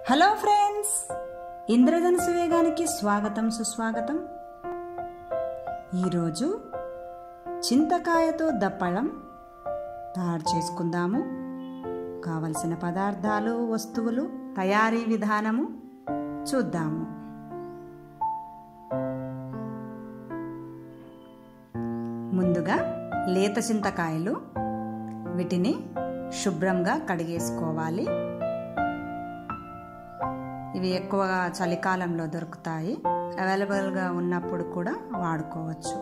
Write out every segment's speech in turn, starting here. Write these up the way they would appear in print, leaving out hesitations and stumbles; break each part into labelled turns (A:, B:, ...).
A: Hello friends, ఇంద్రధనుసు వేగానికి స్వాగతం సుస్వాగతం. ఈరోజు చింతకాయతో దప్పలం తయారు చేసుకుందాము. కావలసిన పదార్థాలు, వస్తువులు, తయారీ విధానము చూద్దాము. ముందుగా లేత చింతకాయలు, వీటిని శుభ్రంగా కడిగేసుకోవాలి. ఇవి ఎక్కువగా చలికాలంలో దొరుకుతాయి, అవైలబుల్గా ఉన్నప్పుడు కూడా వాడుకోవచ్చు.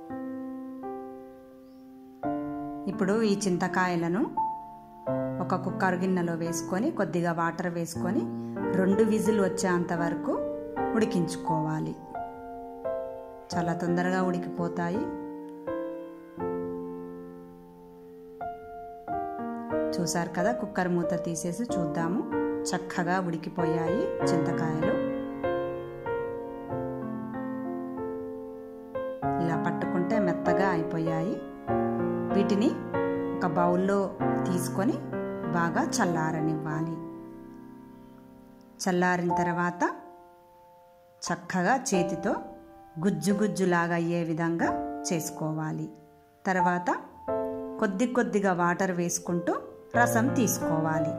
A: ఇప్పుడు ఈ చింతకాయలను ఒక కుక్కర్ గిన్నెలో వేసుకొని కొద్దిగా వాటర్ వేసుకొని 2 విజిల్ వచ్చేంత వరకు ఉడికించుకోవాలి. చాలా తొందరగా ఉడికిపోతాయి. చూసారు కదా, కుక్కర్ మూత తీసేసి చూద్దాము. చక్కగా ఉడికిపోయాయి చింతకాయలు. ఇలా పట్టుకుంటే మెత్తగా అయిపోయాయి. వీటిని ఒక బౌల్లో తీసుకొని బాగా చల్లారనివ్వాలి. చల్లారిన తర్వాత చక్కగా చేతితో గుజ్జు గుజ్జులాగా అయ్యే విధంగా చేసుకోవాలి. తర్వాత కొద్దిగా వాటర్ వేసుకుంటూ రసం తీసుకోవాలి.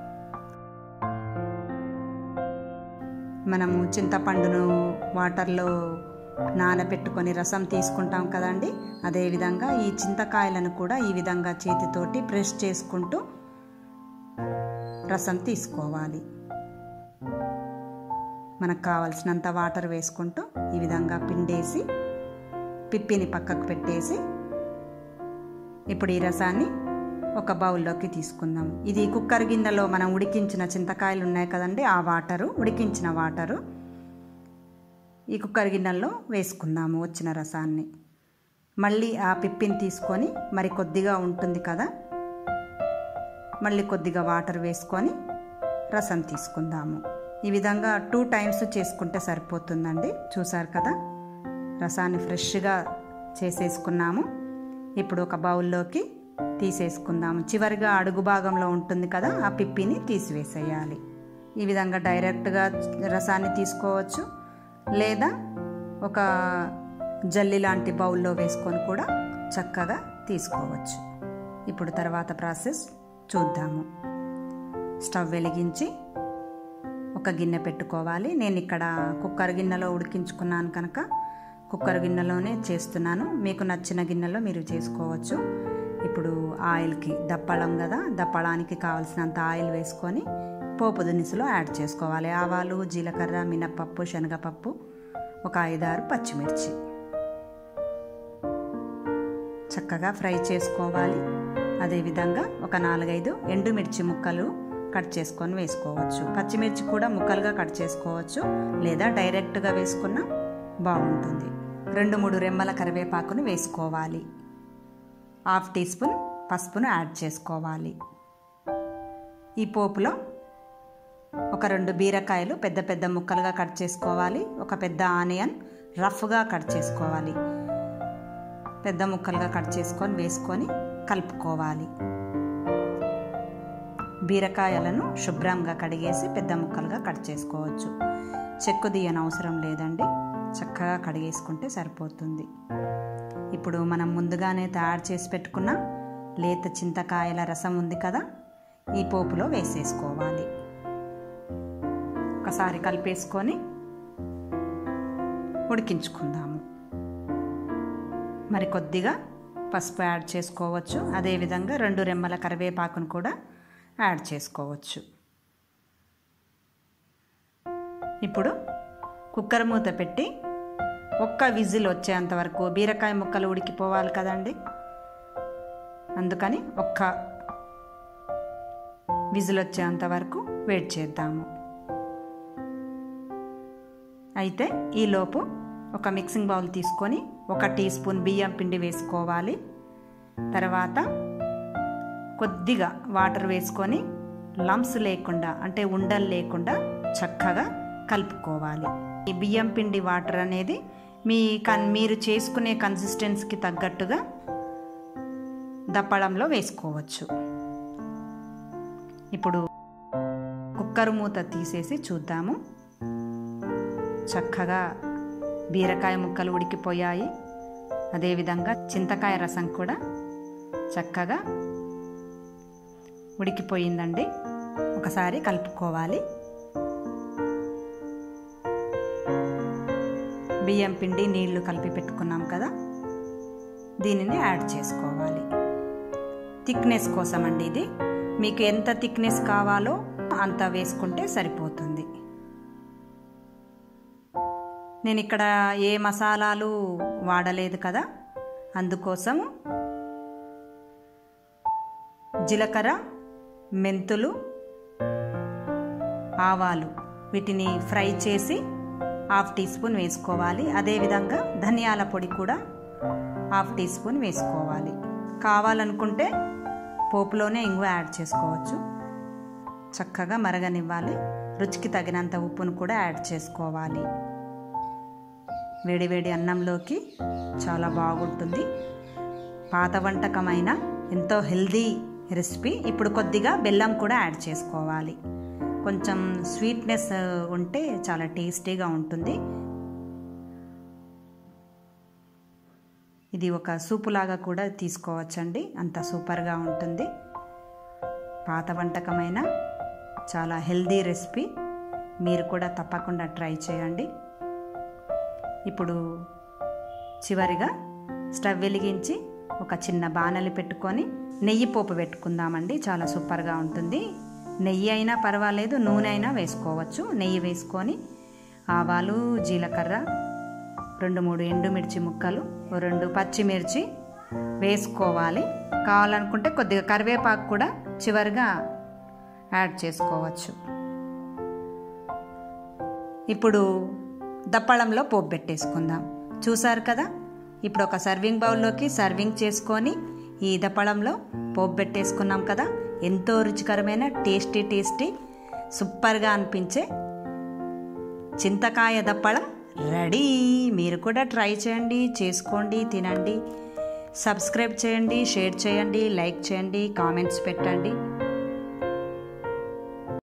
A: మనము చింతపండును వాటర్లో నానబెట్టుకొని రసం తీసుకుంటాం కదండి, అదేవిధంగా ఈ చింతకాయలను కూడా ఈ విధంగా చేతితోటి ప్రెస్ చేసుకుంటూ రసం తీసుకోవాలి. మనకు కావలసినంత వాటర్ వేసుకుంటూ ఈ విధంగా పిండేసి పిప్పిని పక్కకు పెట్టేసి ఇప్పుడు ఈ రసాన్ని ఒక బౌల్లోకి తీసుకుందాం. ఇది కుక్కర్ గిన్నెలో మనం ఉడికించిన చింతకాయలు ఉన్నాయి కదండి, ఆ వాటరు, ఉడికించిన వాటరు ఈ కుక్కర్ గిన్నెలో వేసుకుందాము. వచ్చిన రసాన్ని మళ్ళీ ఆ పిప్పిని తీసుకొని మరి కొద్దిగా ఉంటుంది కదా, మళ్ళీ కొద్దిగా వాటర్ వేసుకొని రసం తీసుకుందాము. ఈ విధంగా 2 టైమ్స్ చేసుకుంటే సరిపోతుందండి. చూసారు కదా, రసాన్ని ఫ్రెష్గా చేసేసుకున్నాము. ఇప్పుడు ఒక బౌల్లోకి తీసేసుకుందాము. చివరిగా అడుగు భాగంలో ఉంటుంది కదా, ఆ పిప్పిని తీసివేసేయాలి. ఈ విధంగా డైరెక్ట్గా రసాన్ని తీసుకోవచ్చు, లేదా ఒక జల్లి లాంటి బౌల్లో వేసుకొని కూడా చక్కగా తీసుకోవచ్చు. ఇప్పుడు తర్వాత ప్రాసెస్ చూద్దాము. స్టవ్ వెలిగించి ఒక గిన్నె పెట్టుకోవాలి. నేను ఇక్కడ కుక్కర్ గిన్నెలో ఉడికించుకున్నాను కనుక కుక్కర్ గిన్నెలోనే చేస్తున్నాను. మీకు నచ్చిన గిన్నెలో మీరు చేసుకోవచ్చు. ఇప్పుడు ఆయిల్కి, దప్పలం కదా, దప్పలానికి కావలసినంత ఆయిల్ వేసుకొని పోపు దినుసులు యాడ్ చేసుకోవాలి. ఆవాలు, జీలకర్ర, మినప్పప్పు, శనగపప్పు, ఒక 5-6 పచ్చిమిర్చి చక్కగా ఫ్రై చేసుకోవాలి. అదేవిధంగా ఒక 4-5 ఎండుమిర్చి ముక్కలు కట్ చేసుకొని వేసుకోవచ్చు. పచ్చిమిర్చి కూడా ముక్కలుగా కట్ చేసుకోవచ్చు, లేదా డైరెక్ట్గా వేసుకున్నా బాగుంటుంది. 2-3 రెమ్మల కరివేపాకును వేసుకోవాలి. 1/2 టీ స్పూన్ పసుపును యాడ్ చేసుకోవాలి. ఈ పోపులో ఒక 2 బీరకాయలు పెద్ద ముక్కలుగా కట్ చేసుకోవాలి. ఒక పెద్ద ఆనియన్ రఫ్గా కట్ చేసుకోవాలి. పెద్ద ముక్కలుగా కట్ చేసుకొని వేసుకొని కలుపుకోవాలి. బీరకాయలను శుభ్రంగా కడిగేసి పెద్ద ముక్కలుగా కట్ చేసుకోవచ్చు. చెక్కు తీయని అవసరం లేదండి, చక్కగా కడిగేసుకుంటే సరిపోతుంది. ఇప్పుడు మనం ముందుగానే తయారు చేసి పెట్టుకున్న లేత చింతకాయల రసం ఉంది కదా, ఈ పోపులో వేసేసుకోవాలి. ఒకసారి కలిపేసుకొని ఉడికించుకుందాము. మరి కొద్దిగా పసుపు యాడ్ చేసుకోవచ్చు. అదేవిధంగా 2 రెమ్మల కరివేపాకును కూడా యాడ్ చేసుకోవచ్చు. ఇప్పుడు కుక్కర్ మూత పెట్టి ఒక్క విజిల్ వచ్చేంత వరకు, బీరకాయ ముక్కలు ఉడికిపోవాలి కదండి, అందుకని ఒక్క విజిల్ వచ్చేంత వరకు వెయిట్ చేద్దాము. అయితే ఈలోపు ఒక మిక్సింగ్ బౌల్ తీసుకొని 1 టీ స్పూన్ బియ్యం పిండి వేసుకోవాలి. తర్వాత కొద్దిగా వాటర్ వేసుకొని లంప్స్ లేకుండా, అంటే ఉండలు లేకుండా చక్కగా కలుపుకోవాలి. ఈ బియ్యం పిండి వాటర్ అనేది మీరు చేసుకునే కన్సిస్టెన్సీకి తగ్గట్టుగా దప్పడంలో వేసుకోవచ్చు. ఇప్పుడు కుక్కర్ మూత తీసేసి చూద్దాము. చక్కగా బీరకాయ ముక్కలు ఉడికిపోయాయి. అదేవిధంగా చింతకాయ రసం కూడా చక్కగా ఉడికిపోయిందండి. ఒకసారి కలుపుకోవాలి. బియ్యం పిండి నీళ్లు కలిపి పెట్టుకున్నాం కదా, దీనిని యాడ్ చేసుకోవాలి. థిక్నెస్ కోసం అండి ఇది. మీకు ఎంత థిక్నెస్ కావాలో అంత వేసుకుంటే సరిపోతుంది. నేను ఇక్కడ ఏ మసాలాలు వాడలేదు కదా, అందుకోసం జీలకర్ర, మెంతులు, ఆవాలు వీటిని ఫ్రై చేసి 1/2 టీ స్పూన్ వేసుకోవాలి. అదేవిధంగా ధనియాల పొడి కూడా 1/2 టీ స్పూన్ వేసుకోవాలి. కావాలనుకుంటే పోపులోనే ఇంగువ యాడ్ చేసుకోవచ్చు. చక్కగా మరగనివ్వాలి. రుచికి తగినంత ఉప్పును కూడా యాడ్ చేసుకోవాలి. వేడివేడి అన్నంలోకి చాలా బాగుంటుంది. పాత వంటకమైన ఎంతో హెల్దీ రెసిపీ. ఇప్పుడు కొద్దిగా బెల్లం కూడా యాడ్ చేసుకోవాలి. కొంచెం స్వీట్నెస్ ఉంటే చాలా టేస్టీగా ఉంటుంది. ఇది ఒక సూపులాగా కూడా తీసుకోవచ్చండి, అంత సూపర్గా ఉంటుంది. పాత వంటకమైన చాలా హెల్దీ రెసిపీ. మీరు కూడా తప్పకుండా ట్రై చేయండి. ఇప్పుడు చివరిగా స్టవ్ వెలిగించి ఒక చిన్న బాణలి పెట్టుకొని నెయ్యి పోపు పెట్టుకుందామండి. చాలా సూపర్గా ఉంటుంది. నెయ్యి అయినా పర్వాలేదు, నూనె అయినా వేసుకోవచ్చు. నెయ్యి వేసుకొని ఆవాలు, జీలకర్ర, 2-3 ఎండుమిర్చి ముక్కలు, 2 పచ్చిమిర్చి వేసుకోవాలి. కావాలనుకుంటే కొద్దిగా కరివేపాకు కూడా చివరిగా యాడ్ చేసుకోవచ్చు. ఇప్పుడు దప్పడంలో పోపు పెట్టేసుకుందాం. చూసారు కదా, ఇప్పుడు ఒక సర్వింగ్ బౌల్లోకి సర్వింగ్ చేసుకొని ఈ దప్పడంలో పోపు పెట్టేసుకున్నాం కదా. ఎంతో రుచికరమైన టేస్టీ సూపర్గా అనిపించే చింతకాయ దప్పడం రెడీ. మీరు కూడా ట్రై చేయండి, చేసుకోండి, తినండి. సబ్స్క్రైబ్ చేయండి, షేర్ చేయండి, లైక్ చేయండి, కామెంట్స్ పెట్టండి.